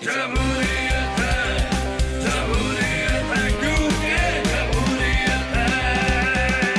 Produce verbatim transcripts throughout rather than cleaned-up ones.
जमहूरियत है, जमहूरियत है, क्योंकि जमहूरियत है।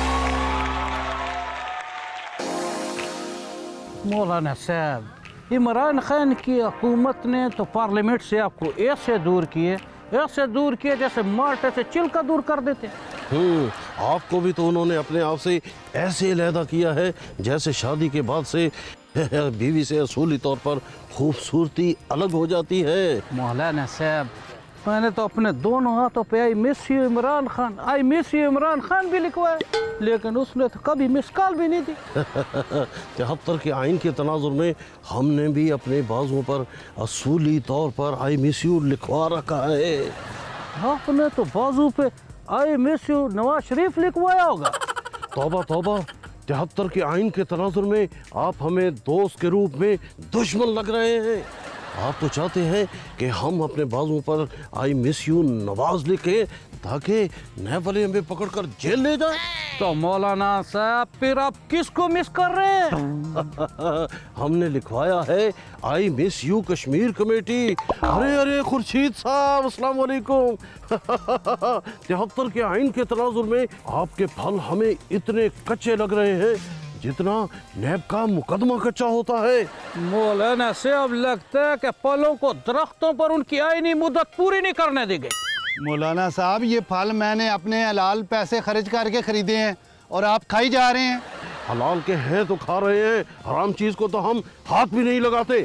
मौलाना साहब, इमरान खान की हुकूमत ने तो पार्लियामेंट से आपको ऐसे दूर किए ऐसे दूर किए जैसे मार्टे से चिल्का दूर कर देते। हम्म आपको भी तो उन्होंने अपने आप से ऐसे अलहदा किया है जैसे शादी के बाद से बीवी से असूली तौर पर खूबसूरती अलग हो जाती है। मौलाना साहब, मैंने तो अपने दोनों हाथों पे I miss you Imran Khan I miss you Imran Khan भी लिखवाया, लेकिन उसने तो कभी मिस कॉल भी नहीं दी। तिहत्तर के आइन के तनाजुर में हमने भी अपने बाजुओं पर असूली तौर पर आई मिस यू लिखवा रखा है। आपने तो बाजू पे I miss you Nawaz Sharif लिखवाया होगा। तौबा तौबा, तिहत्तर के आइन के तनाजुर में आप हमें दोस्त के रूप में दुश्मन लग रहे हैं। आप तो चाहते हैं कि हम अपने बाजुओं पर आई मिस यू नवाज लिखे ताकि नए वाले हमें पकड़कर जेल ले जाए। तो मौलाना साहब फिर आप किसको मिस कर रहे हैं? हमने लिखवाया है I miss you Kashmir committee. अरे अरे खुर्शीद साहब, अस्सलाम वालेकुम। तिहत्तर के आइन के तनाजुर में आपके फल हमें इतने कच्चे लग रहे हैं जितना नैब का मुकदमा कच्चा होता है। मौलाना से अब लगता है कि फलों को दरख्तों पर उनकी आईनी मुद्दत पूरी नहीं करने देंगे। मौलाना साहब, ये फल मैंने अपने हलाल पैसे खर्च करके खरीदे हैं और आप खाई जा रहे हैं। हलाल के हैं तो खा रहे हैं, हराम चीज को तो हम हाथ भी नहीं लगाते।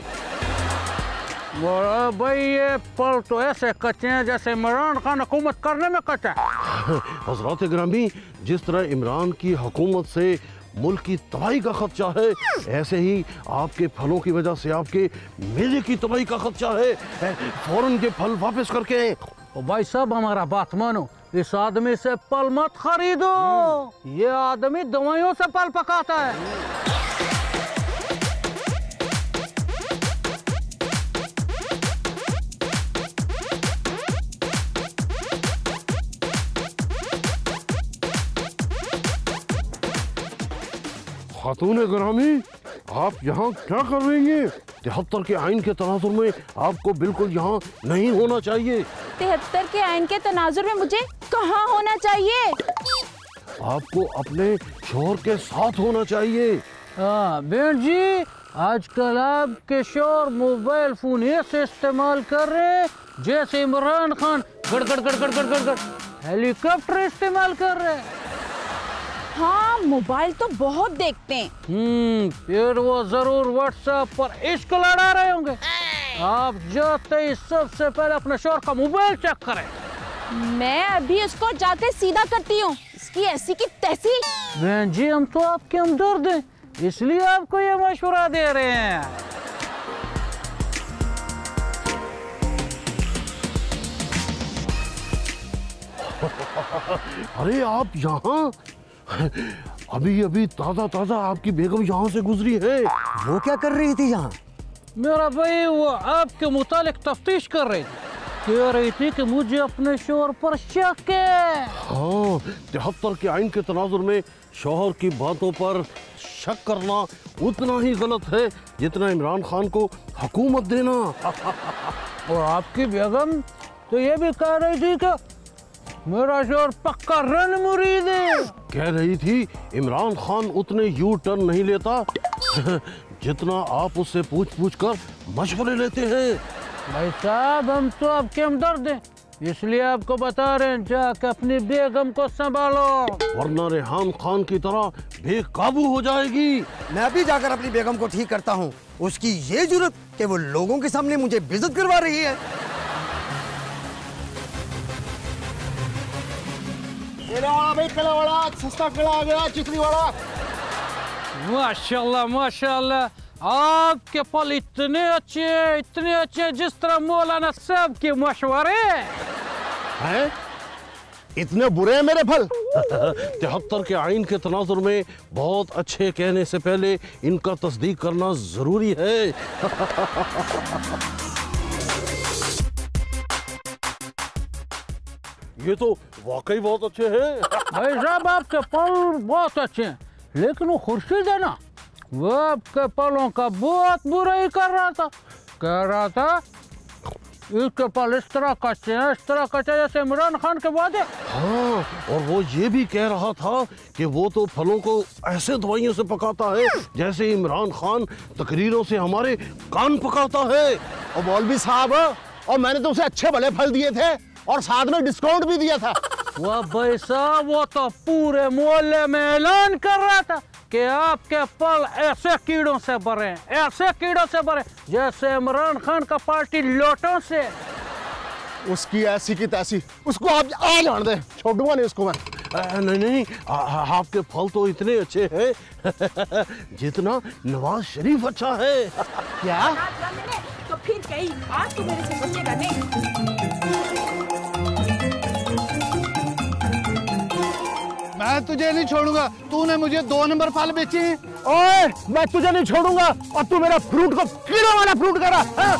भाई ये फल तो ऐसे कच्चे हैं जैसे इमरान खान हुकूमत करने में कच्चा है। हजरत ग्रामी, जिस तरह इमरान की हुकूमत से मुल्क की तबाही का खदशा है, ऐसे ही आपके फलों की वजह से आपके मेले की तबाही का खदशा है। फौरन के फल वापस करके। ओ भाई साहब, हमारा बात मानो, इस आदमी से फल मत खरीदो। ये आदमी दवाइयों से फल पकाता है। खातून ग्रामी, आप यहाँ क्या कर रही हैं? तिहत्तर के आइन के तनाजुर में आपको बिल्कुल यहाँ नहीं होना चाहिए। तिहत्तर के आइन के तनाजुर में मुझे कहाँ होना चाहिए? आपको अपने शोहर के साथ होना चाहिए। हाँ बहन जी, आजकल आपके शोहर मोबाइल फोन ऐसे इस्तेमाल कर रहे हैं जैसे इमरान खान गड़ गड़ गड़ गड़ गड़ गड़ गड़ हेलीकॉप्टर इस्तेमाल कर रहे हैं। हाँ, मोबाइल तो बहुत देखते हैं। हम्म फिर वो जरूर व्हाट्सएप पर इश्क लड़ा रहे होंगे। आप जाते ही सबसे पहले अपने शोहर का मोबाइल चेक करें। मैं अभी उसको जाके सीधा करती हूँ, इसकी ऐसी की तैसी। बहन जी, हम तो आपके हमदर्द हैं, इसलिए आपको ये मशवरा दे रहे हैं। अरे आप यहाँ? अभी अभी ताजा ताजा आपकी बेगम यहाँ से गुजरी है। वो क्या कर रही थी यहाँ? मेरा भाई वो आपके मुतालिक तफ्तीश कर रही थी, कह रही थी कि मुझे अपने शोहर पर शक है। हाँ, तिहत्तर के आइन के तनाजुर में शोहर की बातों पर शक करना उतना ही गलत है जितना इमरान खान को हुकूमत देना। और आपकी बेगम तो ये भी कह रही थी कि मेरा शोहर पक्का रन मुरीद है। कह रही थी इमरान खान उतने यू टर्न नहीं लेता जितना आप उससे पूछ पूछ कर मशवरे लेते हैं। भाई साहब, हम तो आपके हमदर्द हैं, इसलिए आपको बता रहे हैं जाकर अपनी बेगम को संभालो, वरना रेहान खान की तरह बेकाबू हो जाएगी। मैं भी जाकर अपनी बेगम को ठीक करता हूँ। उसकी ये जुर्रत कि वो लोगों के सामने मुझे बेइज्जत करवा रही है। भाई कला वाला सस्ता कला आ गया, चिकनी वाला। माशाल्लाह माशाल्लाह, आपके फल इतने अच्छे इतने अच्छे जिस तरह मौलाना साहब के मशवरे हैं। इतने बुरे हैं मेरे फल? तिहत्तर के आइन के तनाजुर में बहुत अच्छे कहने से पहले इनका तस्दीक करना जरूरी है। ये तो वाकई बहुत अच्छे हैं। भाई साहब, आपके फल बहुत अच्छे हैं, लेकिन वो खुर्शीद है ना, वो आपके फलों का बहुत बुराई कर रहा था। कह रहा था इसके फल इस तरह कच्चे हैं, इस तरह कच्चे जैसे इमरान खान के वादे। हाँ, और वो ये भी कह रहा था कि वो तो फलों को ऐसे दवाइयों से पकाता है जैसे इमरान खान तकरीरों से हमारे कान पकाता है। और मौलवी साहब, और मैंने तो उसे अच्छे भले फल दिए थे और साथ में डिस्काउंट भी दिया था। वाह भाई साहब, वो तो पूरे मोहल्ले में ऐलान कर रहा था कि आपके फल ऐसे कीड़ों से भरे हैं, ऐसे कीड़ों से भरे जैसे इमरान खान का पार्टी लोटों से। उसकी ऐसी की तैसी, उसको आप आ जान दे, छोड़ूंगा नहीं उसको मैं। आ, नहीं नहीं, आ, आपके फल तो इतने अच्छे हैं जितना नवाज शरीफ अच्छा है। क्या? तो फिर कई बात तो मेरे से बचेगा नहीं। मैं तुझे नहीं छोड़ूंगा, तूने मुझे दो नंबर फल बेचे हैं। ओए, मैं तुझे नहीं छोड़ूंगा और तू मेरा फ्रूट को कीड़ों वाला फ्रूट करा। हाँ?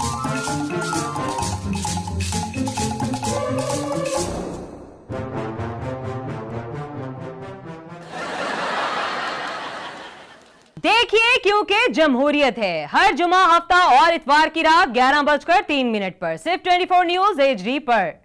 देखिए, क्योंकि जमहूरियत है, हर जुमा, हफ्ता और इतवार की रात ग्यारह बजकर तीन मिनट पर सिर्फ चौबीस न्यूज एच डी पर।